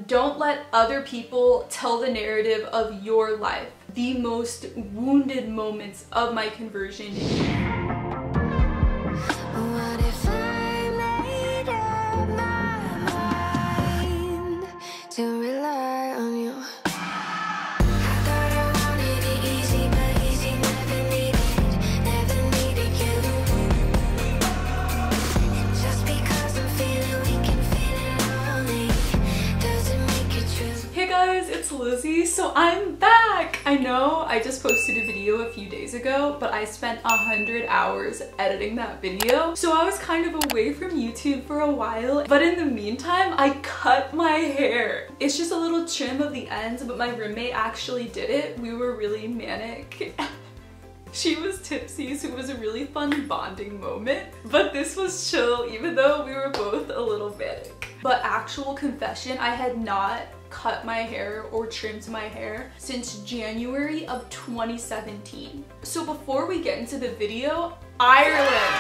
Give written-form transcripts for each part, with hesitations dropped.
Don't let other people tell the narrative of your life. The most wounded moments of my conversion. What if I made up my mind to rely on you? I thought I wanted it easy, but easy never needed you. Just because I'm feeling weak and feeling lonely doesn't make it true. Hey guys, it's Lizzie. So I'm back! I know I just posted a video a few days ago, but I spent 100 hours editing that video. So I was kind of away from YouTube for a while, but in the meantime, I cut my hair. It's just a little trim of the ends, but my roommate actually did it. We were really manic. She was tipsy, so it was a really fun bonding moment. But this was chill, even though we were both a little manic. But actual confession, I had not cut my hair or trimmed my hair since January of 2017. So before we get into the video, Ireland.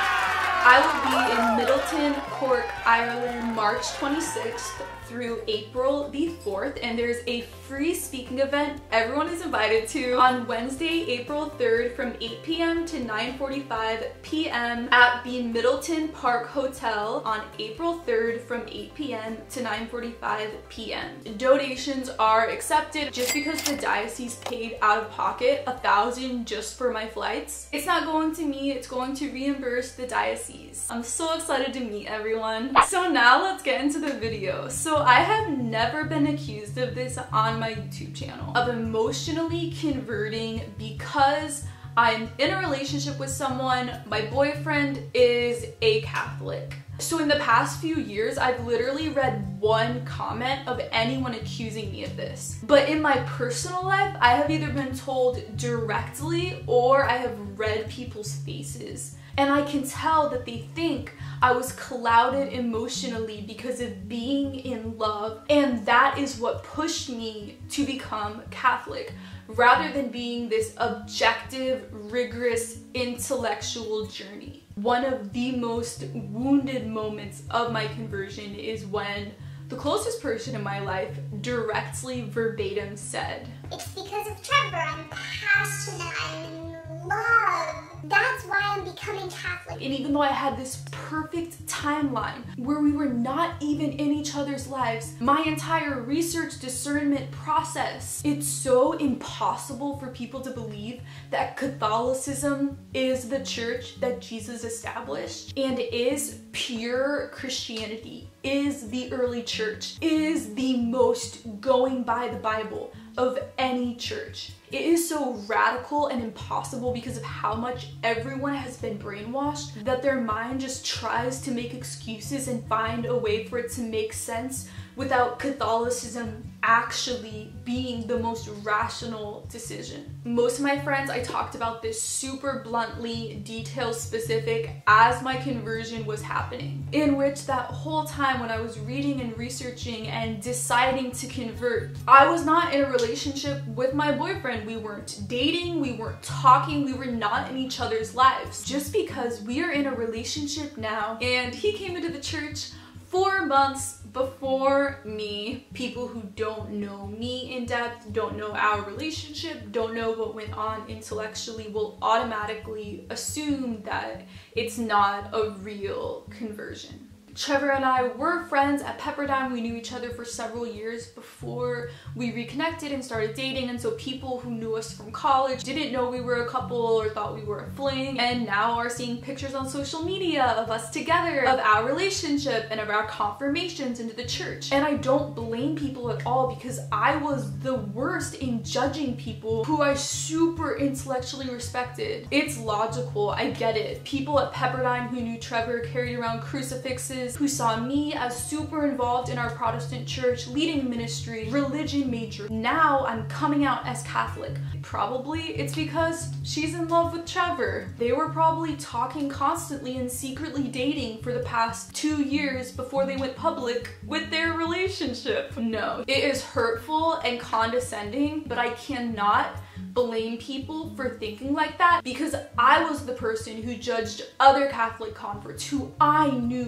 I will be in Middleton, Cork, Ireland, March 26th through April the 4th, and there's a free speaking event everyone is invited to on Wednesday, April 3rd from 8 p.m. to 9:45 p.m. at the Middleton Park Hotel on April 3rd from 8 p.m. to 9:45 p.m. Donations are accepted. Just because the diocese paid out of pocket $1,000 just for my flights, it's not going to me, it's going to reimburse the diocese. I'm so excited to meet everyone. So now let's get into the video. So I have never been accused of this on my YouTube channel, of emotionally converting because I'm in a relationship with someone, my boyfriend is a Catholic. So in the past few years, I've literally read one comment of anyone accusing me of this. But in my personal life, I have either been told directly or I have read people's faces. And I can tell that they think I was clouded emotionally because of being in love, and that is what pushed me to become Catholic, rather than being this objective, rigorous, intellectual journey. One of the most wounded moments of my conversion is when the closest person in my life directly verbatim said, "It's because of Trevor. I'm passionate. I'm in love. That's why I'm becoming Catholic." And even though I had this perfect timeline where we were not even in each other's lives, my entire research discernment process, it's so impossible for people to believe that Catholicism is the church that Jesus established and is pure Christianity, is the early church, is the most going by the Bible of any church. It is so radical and impossible because of how much everyone has been brainwashed that their mind just tries to make excuses and find a way for it to make sense without Catholicism actually being the most rational decision. Most of my friends, I talked about this super bluntly, detail specific as my conversion was happening, in which that whole time when I was reading and researching and deciding to convert, I was not in a relationship with my boyfriend. We weren't dating, we weren't talking, we were not in each other's lives. Just because we are in a relationship now, and he came into the church 4 months before me. People who don't know me in depth, don't know our relationship, don't know what went on intellectually, will automatically assume that it's not a real conversion. Trevor and I were friends at Pepperdine. We knew each other for several years before we reconnected and started dating, and so people who knew us from college didn't know we were a couple or thought we were a fling, and now are seeing pictures on social media of us together, of our relationship and of our confirmations into the church. And I don't blame people at all because I was the worst in judging people who I super intellectually respected. It's logical, I get it. People at Pepperdine who knew Trevor carried around crucifixes, who saw me as super involved in our Protestant church, leading ministry, religion major. Now I'm coming out as Catholic. Probably it's because she's in love with Trevor. They were probably talking constantly and secretly dating for the past 2 years before they went public with their relationship. No, it is hurtful and condescending, but I cannot blame people for thinking like that because I was the person who judged other Catholic converts who I knew were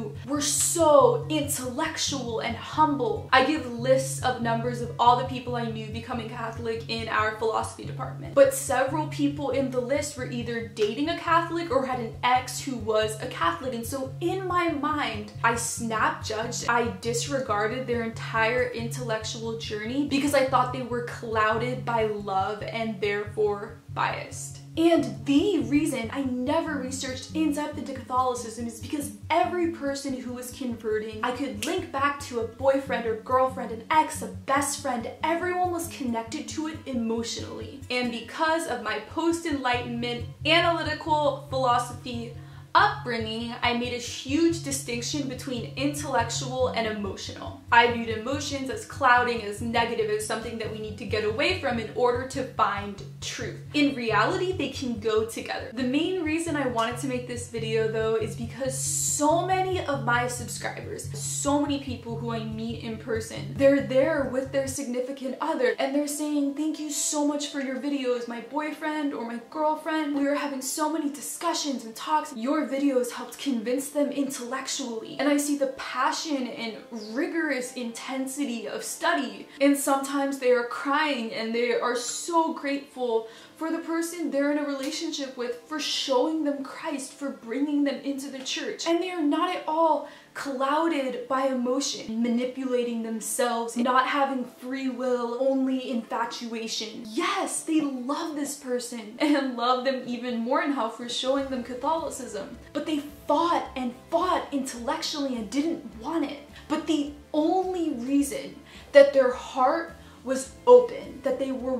so intellectual and humble. I give lists of numbers of all the people I knew becoming Catholic in our philosophy department. But several people in the list were either dating a Catholic or had an ex who was a Catholic. And so in my mind, I snap judged, I disregarded their entire intellectual journey because I thought they were clouded by love and therefore biased. And the reason I never researched in depth into Catholicism is because every person who was converting, I could link back to a boyfriend or girlfriend, an ex, a best friend. Everyone was connected to it emotionally. And because of my post-enlightenment analytical philosophy upbringing, I made a huge distinction between intellectual and emotional. I viewed emotions as clouding, as negative, as something that we need to get away from in order to find truth. In reality, they can go together. The main reason I wanted to make this video though is because so many of my subscribers, so many people who I meet in person, they're there with their significant other and they're saying, thank you so much for your videos, my boyfriend or my girlfriend. We were having so many discussions and talks. Your videos helped convince them intellectually. And I see the passion and rigorous intensity of study. And sometimes they are crying and they are so grateful for the person they're in a relationship with for showing them Christ, for bringing them into the church. And they are not at all clouded by emotion, manipulating themselves, not having free will, only infatuation. Yes, they love this person and love them even more now for showing them Catholicism. But they fought and fought intellectually and didn't want it. But the only reason that their heart was open, that they were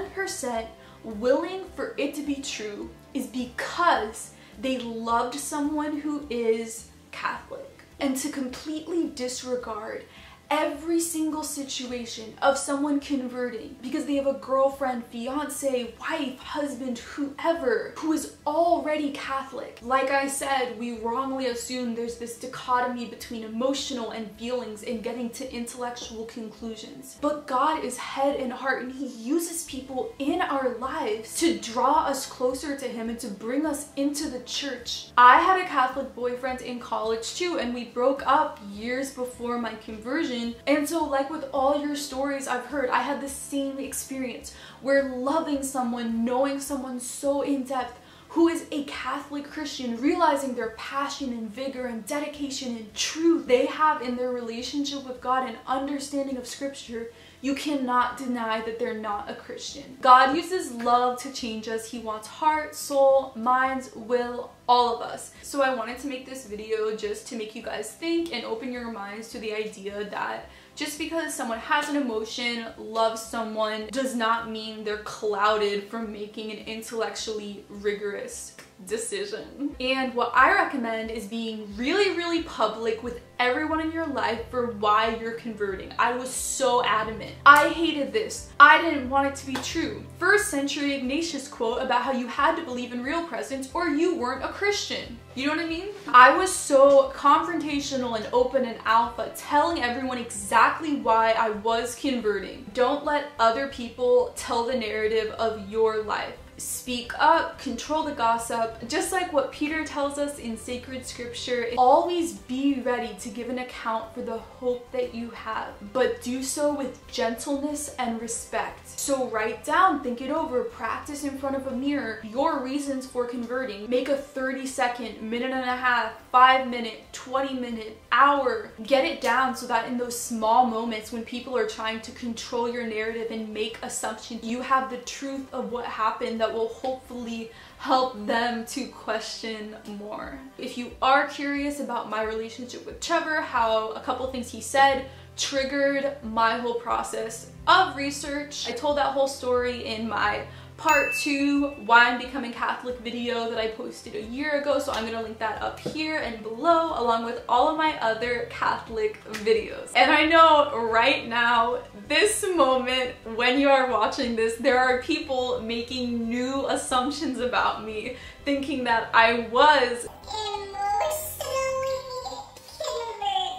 1% willing for it to be true, is because they loved someone who is Catholic. And to completely disregard every single situation of someone converting because they have a girlfriend, fiance, wife, husband, whoever, who is already Catholic. Like I said, we wrongly assume there's this dichotomy between emotional and feelings and getting to intellectual conclusions. But God is head and heart, and He uses people in our lives to draw us closer to Him and to bring us into the church. I had a Catholic boyfriend in college too, and we broke up years before my conversion. And so, like with all your stories I've heard, I had the same experience where loving someone, knowing someone so in depth who is a Catholic Christian, realizing their passion and vigor and dedication and truth they have in their relationship with God and understanding of Scripture, you cannot deny that they're not a Christian. God uses love to change us. He wants heart, soul, minds, will, all of us. So I wanted to make this video just to make you guys think and open your minds to the idea that just because someone has an emotion, loves someone, does not mean they're clouded from making an intellectually rigorous decision. And what I recommend is being really public with everyone in your life for why you're converting. I was so adamant. I hated this. I didn't want it to be true. First century Ignatius quote about how you had to believe in real presence or you weren't a Christian. You know what I mean? I was so confrontational and open and alpha, telling everyone exactly why I was converting. Don't let other people tell the narrative of your life. Speak up, control the gossip, just like what Peter tells us in sacred scripture. Always be ready to give an account for the hope that you have, but do so with gentleness and respect. So write down, think it over, practice in front of a mirror your reasons for converting. Make a 30-second, minute and a half, 5-minute, 20-minute, hour. Get it down so that in those small moments when people are trying to control your narrative and make assumptions, you have the truth of what happened that will hopefully help them to question more. If you are curious about my relationship with Trevor, how a couple things he said triggered my whole process of research, I told that whole story in my part 2 why I'm becoming Catholic video that I posted a year ago, so I'm gonna link that up here and below along with all of my other Catholic videos. And I know right now, this moment when you are watching this, there are people making new assumptions about me, thinking that I was emotionally converted.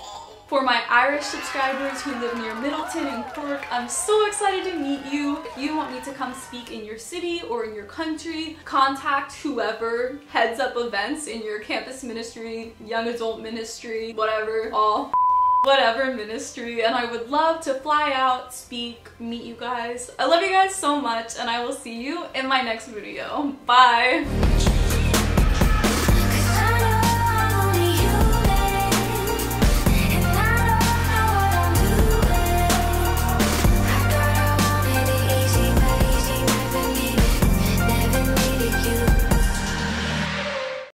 For my Irish subscribers who live near Middleton and Cork, I'm so excited to meet you. If you want me to come speak in your city or in your country, contact whoever heads up events in your campus ministry, young adult ministry, whatever, whatever ministry, and I would love to fly out, speak, meet you guys. I love you guys so much, and I will see you in my next video. Bye!